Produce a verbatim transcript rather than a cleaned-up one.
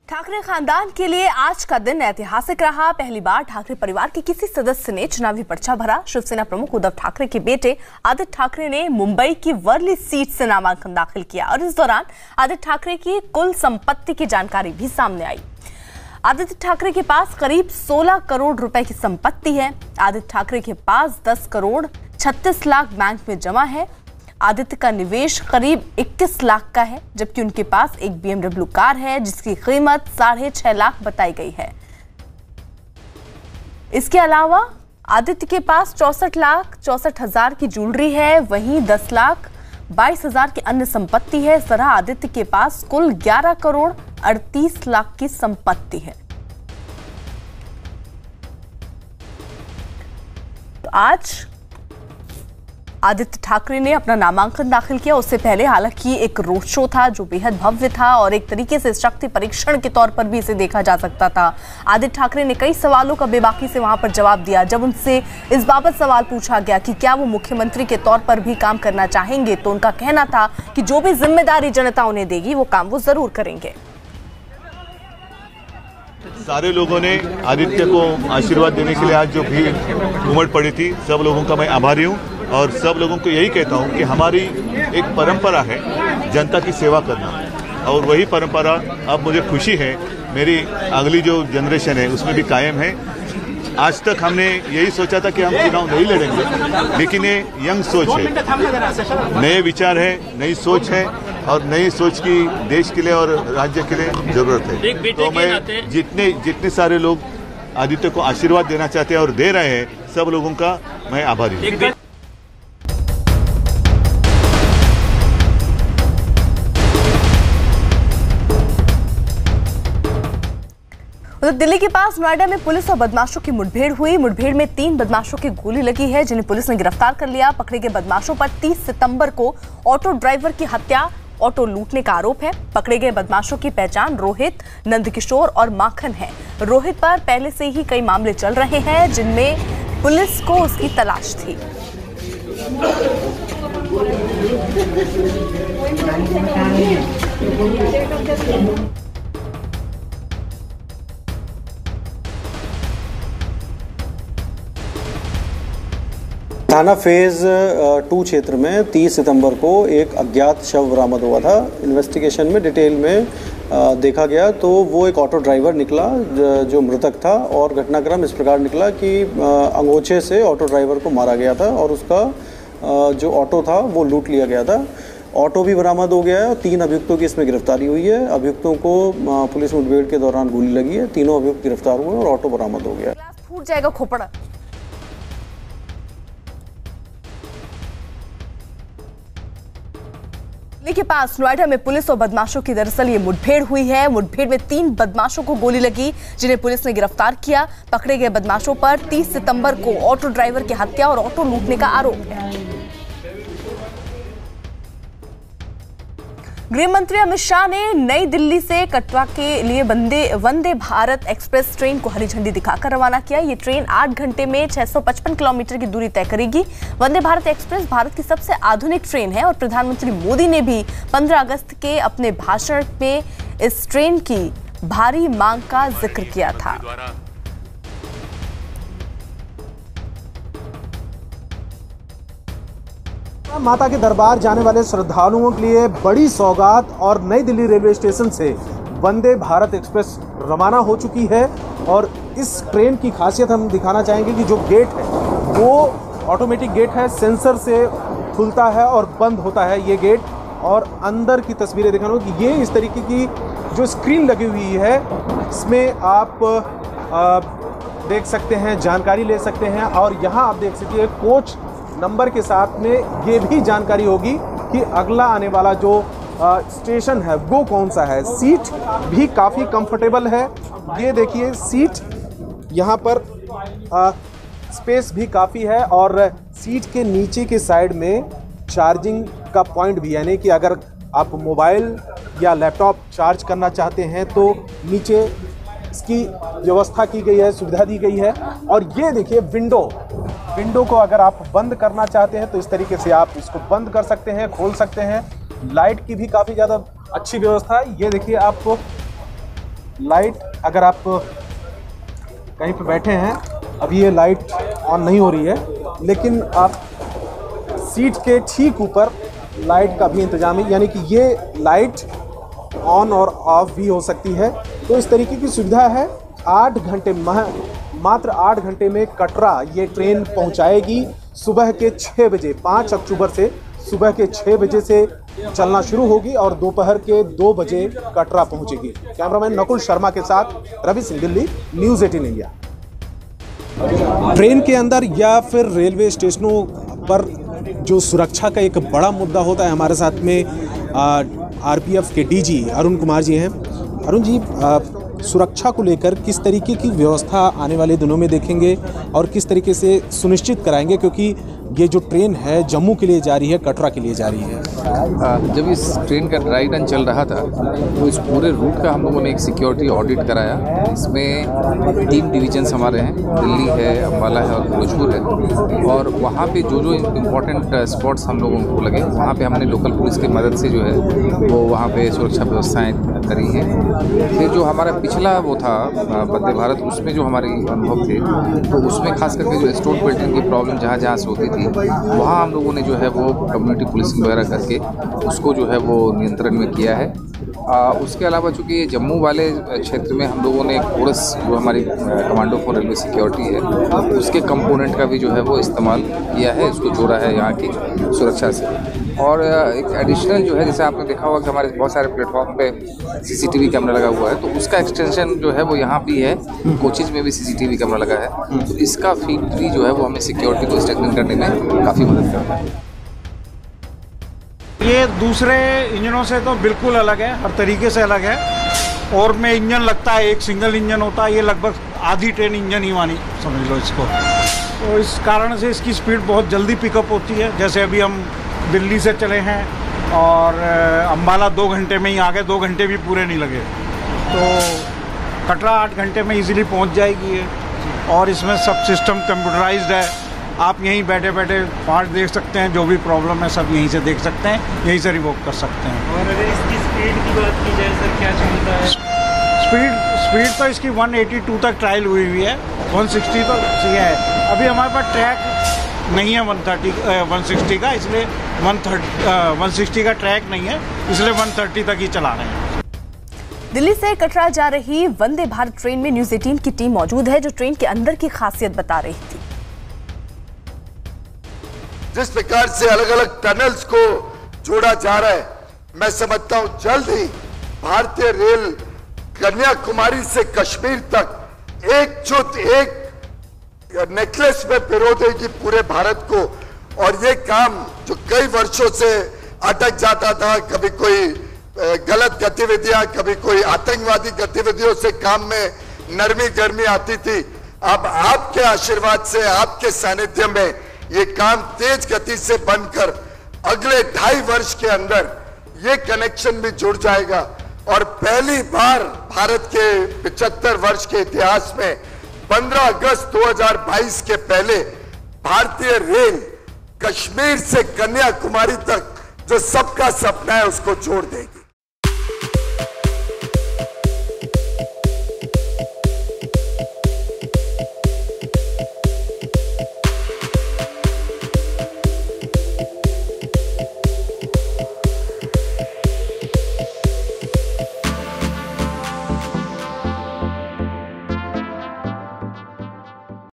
ठाकरे खानदान के लिए आज का दिन ऐतिहासिक रहा। पहली बार ठाकरे परिवार के किसी सदस्य ने चुनावी पर्चा भरा। शिवसेना प्रमुख उद्धव ठाकरे के बेटे आदित्य ठाकरे ने मुंबई की वर्ली सीट से नामांकन दाखिल किया और इस दौरान आदित्य ठाकरे की कुल संपत्ति की जानकारी भी सामने आई। आदित्य ठाकरे के पास करीब सोलह करोड़ रुपए की संपत्ति है। आदित्य ठाकरे के पास दस करोड़ छत्तीस लाख बैंक में जमा है। आदित्य का निवेश करीब इक्कीस लाख का है, जबकि उनके पास एक बीएमडब्ल्यू कार है जिसकी कीमत साढ़े छह लाख बताई गई है। इसके अलावा आदित्य के पास चौसठ लाख चौसठ हजार की ज्वेलरी है, वहीं दस लाख बाईस हजार की अन्य संपत्ति है। इस तरह आदित्य के पास कुल ग्यारह करोड़ अड़तीस लाख की संपत्ति है। तो आज आदित्य ठाकरे ने अपना नामांकन दाखिल किया। उससे पहले हालांकि एक रोड शो था जो बेहद भव्य था और एक तरीके से शक्ति परीक्षण के तौर पर भी इसे देखा जा सकता था। आदित्य ठाकरे ने कई सवालों का बेबाकी से वहां पर जवाब दिया। जब उनसे इस बाबत सवाल पूछा गया कि क्या वो मुख्यमंत्री के तौर पर भी काम करना चाहेंगे, तो उनका कहना था कि जो भी जिम्मेदारी जनता उन्हें देगी वो काम वो जरूर करेंगे। सारे लोगों ने आदित्य को आशीर्वाद देने के लिए आज जो भी उमड़ पड़ी थी, सब लोगों का मैं आभारी हूँ और सब लोगों को यही कहता हूँ कि हमारी एक परंपरा है जनता की सेवा करना और वही परंपरा अब मुझे खुशी है मेरी अगली जो जनरेशन है उसमें भी कायम है। आज तक हमने यही सोचा था कि हम चुनाव नहीं लड़ेंगे, लेकिन ये यंग सोच है, नए विचार है, नई सोच है और नई सोच की देश के लिए और राज्य के लिए जरूरत है। तो मैं जितने जितने सारे लोग आदित्य को आशीर्वाद देना चाहते हैं और दे रहे हैं, सब लोगों का मैं आभारी हूँ। उधर दिल्ली के पास नोएडा में पुलिस और बदमाशों की मुठभेड़ हुई। मुठभेड़ में तीन बदमाशों की गोली लगी है, जिन्हें पुलिस ने गिरफ्तार कर लिया। पकड़े गए बदमाशों पर तीस सितंबर को ऑटो ड्राइवर की हत्या, ऑटो लूटने का आरोप है। पकड़े गए बदमाशों की पहचान रोहित, नंदकिशोर और माखन है। रोहित पर पहले से ही कई मामले चल रहे हैं जिनमें पुलिस को उसकी तलाश थी। थाना फेज टू क्षेत्र में तीस सितंबर को एक अज्ञात शव बरामद हुआ था। इन्वेस्टिगेशन में डिटेल में देखा गया तो वो एक ऑटो ड्राइवर निकला जो मृतक था और घटनाक्रम इस प्रकार निकला कि अंगोछे से ऑटो ड्राइवर को मारा गया था और उसका जो ऑटो था वो लूट लिया गया था। ऑटो भी बरामद हो गया है और तीन अभियुक्तों की इसमें गिरफ्तारी हुई है। अभियुक्तों को पुलिस मुठभेड़ के दौरान गोली लगी है, तीनों अभियुक्त गिरफ्तार हुए और ऑटो बरामद हो गया। फूट जाएगा खोपड़ा। दिल्ली के पास नोएडा में पुलिस और बदमाशों की दरअसल ये मुठभेड़ हुई है। मुठभेड़ में तीन बदमाशों को गोली लगी, जिन्हें पुलिस ने गिरफ्तार किया। पकड़े गए बदमाशों पर तीस सितंबर को ऑटो ड्राइवर की हत्या और ऑटो लूटने का आरोप है। गृह मंत्री अमित शाह ने नई दिल्ली से कटरा के लिए वंदे वंदे भारत एक्सप्रेस ट्रेन को हरी झंडी दिखाकर रवाना किया। ये ट्रेन आठ घंटे में छह सौ पचपन किलोमीटर की दूरी तय करेगी। वंदे भारत एक्सप्रेस भारत की सबसे आधुनिक ट्रेन है और प्रधानमंत्री मोदी ने भी पंद्रह अगस्त के अपने भाषण में इस ट्रेन की भारी मांग का जिक्र किया था। माता के दरबार जाने वाले श्रद्धालुओं के लिए बड़ी सौगात और नई दिल्ली रेलवे स्टेशन से वंदे भारत एक्सप्रेस रवाना हो चुकी है और इस ट्रेन की खासियत हम दिखाना चाहेंगे कि जो गेट है वो ऑटोमेटिक गेट है, सेंसर से खुलता है और बंद होता है ये गेट। और अंदर की तस्वीरें दिखाना कि ये इस तरीके की जो स्क्रीन लगी हुई है इसमें आप आ, देख सकते हैं, जानकारी ले सकते हैं और यहाँ आप देख सकते हैं कोच नंबर के साथ में ये भी जानकारी होगी कि अगला आने वाला जो आ, स्टेशन है वो कौन सा है। सीट भी काफ़ी कंफर्टेबल है, ये देखिए सीट यहाँ पर आ, स्पेस भी काफ़ी है और सीट के नीचे के साइड में चार्जिंग का पॉइंट भी, यानी कि अगर आप मोबाइल या लैपटॉप चार्ज करना चाहते हैं तो नीचे इसकी व्यवस्था की गई है, सुविधा दी गई है। और ये देखिए विंडो विंडो को अगर आप बंद करना चाहते हैं तो इस तरीके से आप इसको बंद कर सकते हैं, खोल सकते हैं। लाइट की भी काफ़ी ज़्यादा अच्छी व्यवस्था है। ये देखिए आपको लाइट, अगर आप कहीं पे बैठे हैं, अभी ये लाइट ऑन नहीं हो रही है, लेकिन आप सीट के ठीक ऊपर लाइट का भी इंतजाम है, यानी कि ये लाइट ऑन और ऑफ भी हो सकती है। तो इस तरीके की सुविधा है। आठ घंटे मात्र आठ घंटे में कटरा ये ट्रेन पहुंचाएगी। सुबह के छः बजे पाँच अक्टूबर से सुबह के छः बजे से चलना शुरू होगी और दोपहर के दो बजे कटरा पहुंचेगी। कैमरामैन नकुल शर्मा के साथ Ravi Singh, Delhi, news eighteen India. Train के अंदर या फिर रेलवे स्टेशनों पर जो सुरक्षा का एक बड़ा मुद्दा होता है, हमारे साथ में आरपीएफ के डीजी अरुण कुमार जी हैं। अरुण जी, आ, सुरक्षा को लेकर किस तरीके की व्यवस्था आने वाले दिनों में देखेंगे और किस तरीके से सुनिश्चित कराएंगे, क्योंकि ये जो ट्रेन है जम्मू के लिए जा रही है, कटरा के लिए जा रही है? जब इस ट्रेन का ड्राई रन चल रहा था तो इस पूरे रूट का हम लोगों ने एक सिक्योरिटी ऑडिट कराया। इसमें तीन डिवीजन्स हमारे हैं, दिल्ली है, अम्बाला है और भोजपुर है। और वहाँ पे जो जो इम्पोर्टेंट स्पॉट्स हम लोगों को लगे, वहाँ पे हमने लोकल पुलिस की मदद से जो है वो वहाँ पे सुरक्षा व्यवस्थाएँ करी हैं। फिर जो हमारा पिछला वो था वंदे भारत, उसमें जो हमारे अनुभव थे, तो उसमें खास करके जो स्टोन बिल्डिंग की प्रॉब्लम जहाँ जहाँ से होती थी, वहाँ हम लोगों ने जो है वो कम्युनिटी पुलिसिंग वगैरह करके उसको जो है वो नियंत्रण में किया है। आ, उसके अलावा चूँकि ये जम्मू वाले क्षेत्र में हम लोगों ने कोरस जो हमारी कमांडो फॉर रेलवे सिक्योरिटी है, उसके कंपोनेंट का भी जो है वो इस्तेमाल किया है, उसको जोड़ा है यहाँ की सुरक्षा से। और एक एडिशनल जो है, जैसे आपने देखा होगा कि हमारे बहुत सारे प्लेटफॉर्म पे सीसीटीवी कैमरा लगा हुआ है, तो उसका एक्सटेंशन जो है वो यहाँ भी है। कोचेज में भी सीसीटीवी कैमरा लगा है, तो इसका फीड भी जो है वो हमें सिक्योरिटी को स्ट्रेंथन करने में काफ़ी मदद करता है। ये दूसरे इंजनों से तो बिल्कुल अलग है, हर तरीके से अलग है। और में इंजन लगता है, एक सिंगल इंजन होता है, ये लगभग आधी ट्रेन इंजन ही मानी समझ लो इसको। तो इस कारण से इसकी स्पीड बहुत जल्दी पिकअप होती है। जैसे अभी हम दिल्ली से चले हैं और अम्बाला दो घंटे में ही आ गए, दो घंटे भी पूरे नहीं लगे। तो कटरा आठ घंटे में इजीली पहुंच जाएगी ये। और इसमें सब सिस्टम कंप्यूटराइज्ड है, आप यहीं बैठे बैठे पार्ट देख सकते हैं, जो भी प्रॉब्लम है सब यहीं से देख सकते हैं, यहीं से रिवोक कर सकते हैं। और अगर इसकी स्पीड की बात की जाए सर, क्या क्षमता है? स्पीड स्पीड तो इसकी एक सौ बयासी तक ट्रायल हुई हुई है, एक सौ साठ तो सही है। अभी हमारे पास ट्रैक नहीं है एक सौ तीस एक सौ साठ का, इसलिए एक सौ साठ का ट्रैक नहीं है, इसलिए एक सौ तीस तक ही चला रहे हैं। दिल्ली से कटरा जा रही वंदे भारत ट्रेन में न्यूज़ एटीन की टीम मौजूद है, जो ट्रेन के अंदर की खासियत बता रही थी। जिस प्रकार से अलग अलग टनल्स को जोड़ा जा रहा है, मैं समझता हूं जल्द ही भारतीय रेल कन्याकुमारी से कश्मीर तक एकजुट एक नेकलेस में पिरो देगी पूरे भारत को। और ये काम जो कई वर्षों से अटक जाता था, कभी कोई गलत गतिविधियां, कभी कोई आतंकवादी गतिविधियों से काम में नरमी गर्मी आती थी, अब आपके आशीर्वाद से, आपके सानिध्य में ये काम तेज गति से बनकर अगले ढाई वर्ष के अंदर ये कनेक्शन भी जुड़ जाएगा। और पहली बार भारत के पचहत्तर वर्ष के इतिहास में पंद्रह अगस्त दो हज़ार बाईस के पहले भारतीय रेल कश्मीर से कन्याकुमारी तक जो सबका सपना है उसको जोड़ देगी।